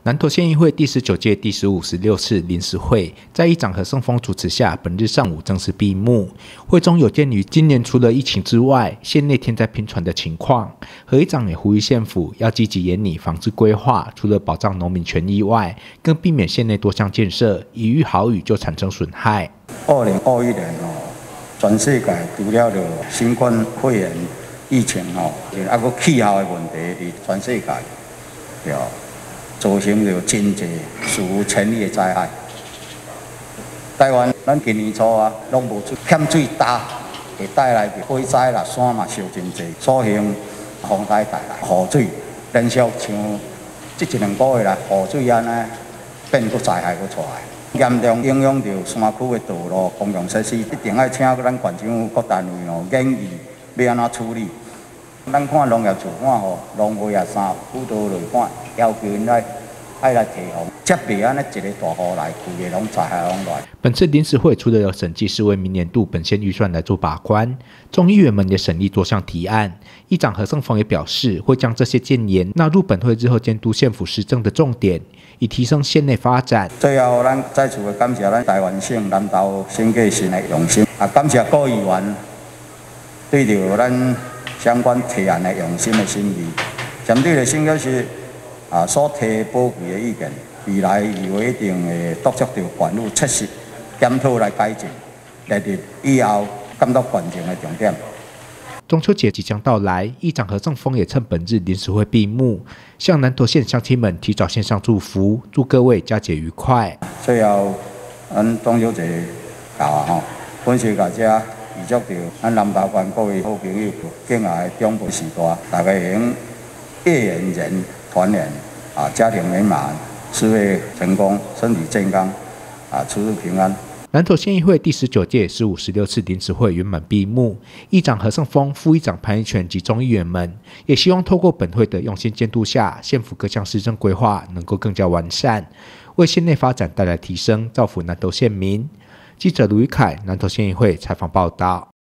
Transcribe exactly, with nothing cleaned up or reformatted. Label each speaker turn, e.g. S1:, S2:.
S1: 南投县议会第十九届第十五、十六次临时会在议长何胜峰主持下，本日上午正式闭幕。会中有鉴于今年除了疫情之外，县内天灾频传的情况，何议长也呼吁县府要积极研拟防治规划，除了保障农民权益外，更避免县内多项建设一遇豪雨就产生损害。
S2: 二零二一年哦，全世界除了着新冠肺炎疫情哦，还有气候的问题，伫全世界对。造成了真济史无前例的灾害。台湾咱今年初啊，拢无出欠水大，会带来火灾啦、山嘛受真济，所幸风台带来雨水，连续像即一两个月来，雨水安尼变个灾害个出来，严重影响到山区的道路、公共设施，一定要请咱县政府各单位哦，研议要安怎处理。咱看农业处看吼，农会啊啥辅导类看，要求因来爱来提防，接袂安尼一个大雨来，规个拢灾害拢来。
S1: 本次临时会除了有审计是为明年度本县预算来做把关，众议员们也审议多项提案。议长何胜峰也表示，会将这些建言纳入本会日后监督县府施政的重点，以提升县内发展。
S2: 最后，咱再次的感谢咱台湾省南投新界县的用心，啊，感谢各议员对着咱相关提案的用心的审议，针对的省表是啊所提宝贵的意见，未来以后一定会督促着县府切实检讨来改进，列入以后监督县政的重点。
S1: 中秋节即将到来，议长何胜峰也趁本日临时会闭幕，向南投县乡亲们提早献上祝福，祝各位佳节愉快。
S2: 最后，咱中秋节到啊吼，本时大家。预祝着咱南投县各位好朋友，敬爱的长辈时代，大家会用月圆人团圆啊，家庭美满，事业成功，身体健康啊，出入平安。
S1: 南投县议会第十九届十五、十六次临时会圆满闭幕，议长何胜峰、副议长潘一全及众议员们也希望透过本会的用心监督下，县府各项施政规划能够更加完善，为县内发展带来提升，造福南投县民。记者卢宇凯，南投县议会采访报道。